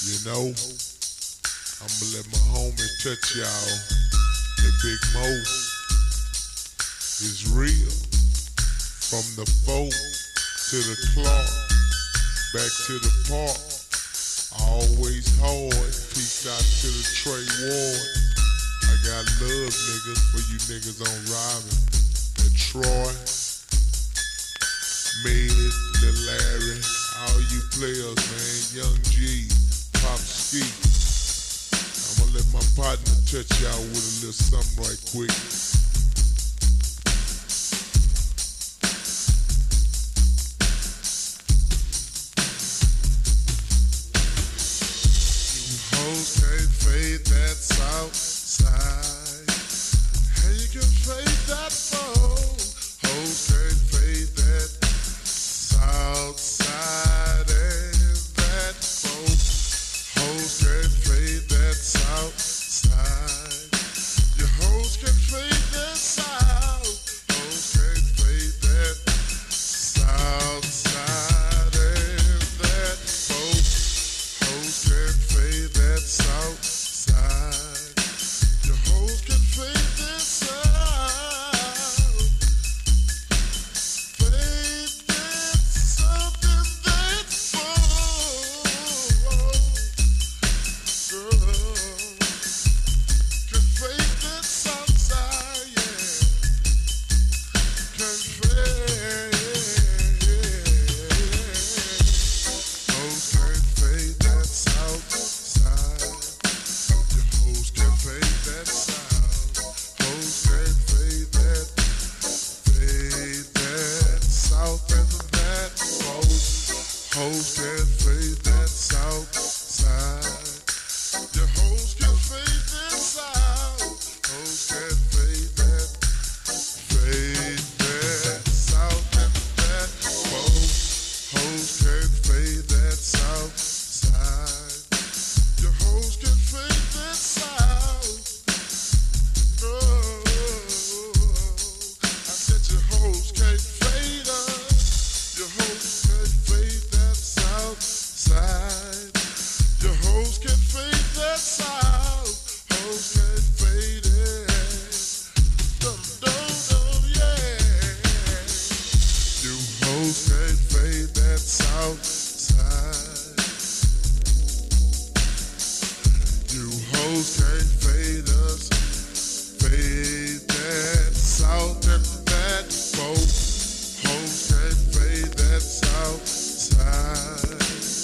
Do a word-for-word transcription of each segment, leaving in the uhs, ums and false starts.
You know, I'ma let my homies touch y'all. The Big Mo is real. From the folk to the clock, back to the park. Always hard. Peace out to the Trey Ward. I got love, niggas, for you niggas on Robin and Troy. Made it, Lil Larry, all you players, man. Young G, Pop Ski. I'ma let my partner touch y'all with a little something right quick. You hoes can't fade that south side. How you can fade that flow? Hoes can't fade that outside and that folk. Hoes can fade that south side. Your hoes can fade that south. Hoes can fade that south side and that folk. Hoes can fade that south side. Your hoes can fade that south. Hoes can fade that south side. Your hoes can fade that south. Hoes can fade that, fade that south and that folk. Hoes can fade that south side. Your hoes can fade that south. No, I said your hoes can't fade us. Your hoes can't fade that south side. Your hoes can fade that south. Hoes can fade it. Dum dum dum, yeah. You hoes can fade that south side. You hoes can't fade us. Fade that south and that folk. Hoes can't fade that south side.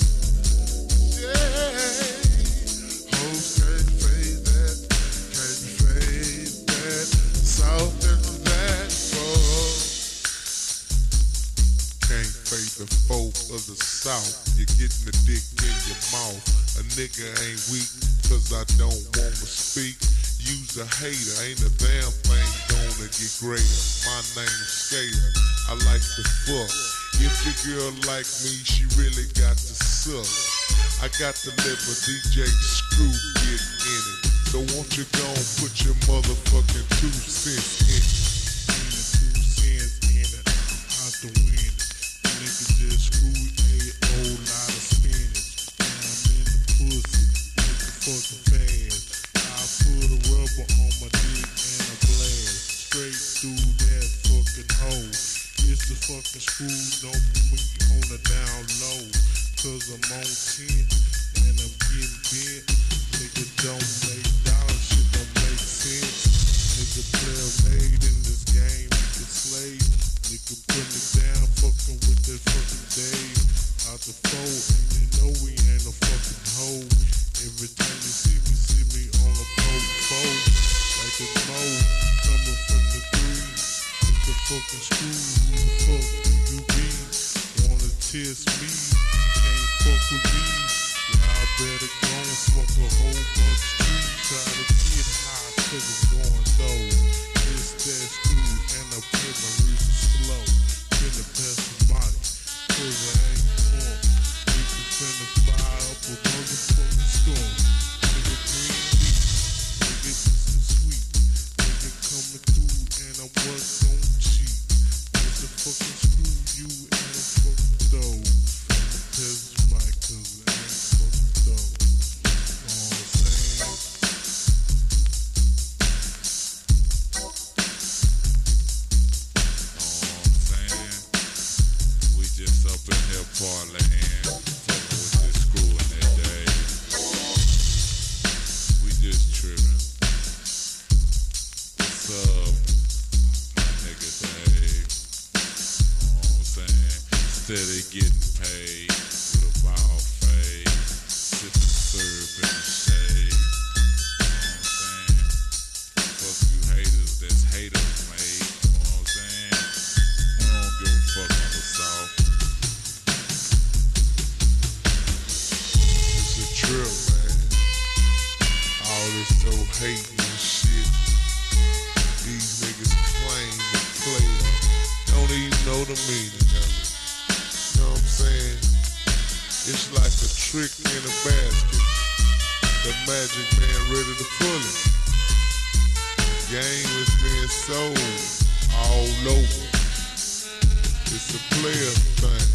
Yeah. Hoes can't fade that, can't fade that south and that folk. Can't fade the folk of the south. You're getting the dick in your mouth. A nigga ain't weak, cause I don't wanna speak. Use a hater, ain't a damn thing gonna get greater. My name's Skater, I like to fuck. If your girl like me, she really got to suck. I got to let my D J Screw get in it. So won't you go and put your motherfucking two cents in it. Two cents in it, out the win it. Nigga just screwed a whole lot of spinach. Now I'm in the pussy, nigga fucking fast. I put a rubber on my dick and a blast. Straight through that fucking hole. It's the fucking screw, don't put me on the down low. Cause I'm on ten and I'm getting bent. Nigga don't make dollars, shit don't make sense. Nigga player made in this game, nigga slave. Nigga putting it down, fucking with that fucking day. Out the fold, and you know we ain't no fucking hoe. Every time you see me, see me on a poke fold. Like a mo, coming from the three. With the fucking screw, who the fuck do you be? Wanna test me? Can't fuck with me. Y'all better go and smoke a whole bunch of trees. Try to get high, cause it's going low. It's that screw, and I play my reason slow. Finna pass the body, cause I ain't drunk. Nigga finna fire up a motherfucking storm. Nigga green leaf, nigga this is sweet. Nigga coming through, and I was gon' cheat. It's a fucking screw you and a fucking dough. Finna pass the mic, cause I ain't fucking dough. Parlayin', fucking with this screw in that day. We just trippin'. What's up, my nigga Dave? Know what I'm saying? Steady getting paid with a bald fade, sippin' syrup in the shade. Know what I'm saying? Fuck you haters, that's haters made. You know what I'm saying? We don't give a fuck on the South. It's a trip, man. All this so hating and shit. These niggas claim to play. Don't even know the meaning of it. You know what I'm saying? It's like a trick in a basket. The magic man ready to pull it. Game is being sold all over. It's a player thing.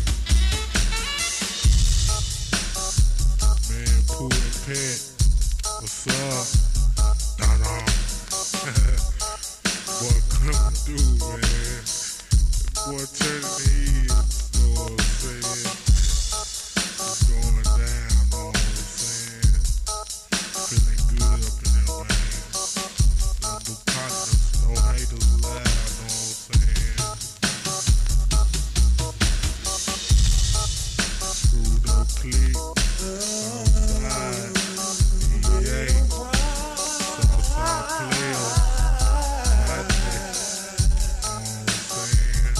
Man, Pooh and Pet, what's up? Nah, nah. Boy, coming through, man. Boy, turning the head, know what I'm saying? It's going down, know what I'm saying? Feeling good up in there, man. No new partners, no haters allowed, know what I'm saying? Screwed up click, Southside, E A, Southside player, Bday, know what I'm saying?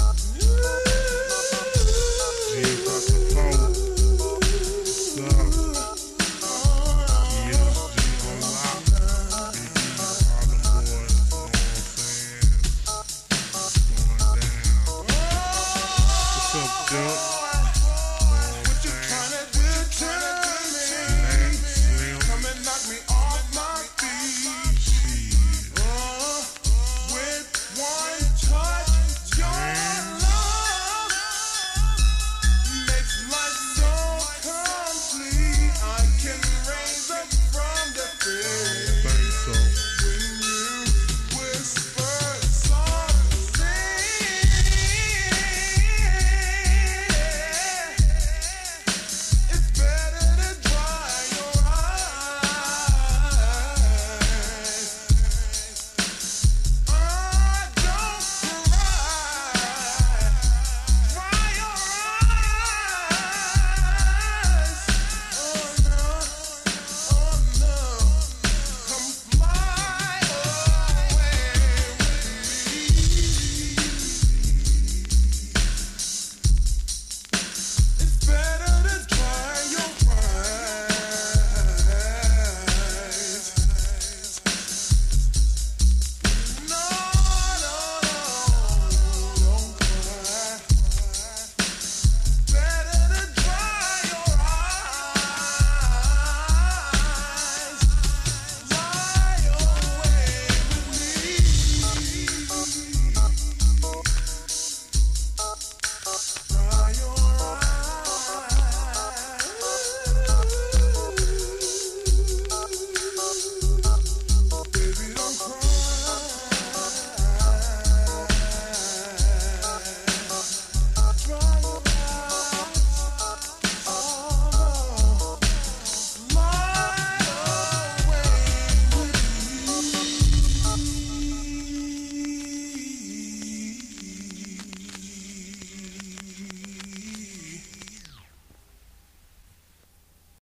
G about the phone, what's up? E S G on lock, Big E, all them boys, know what I'm saying? Going down. What's up, Jump?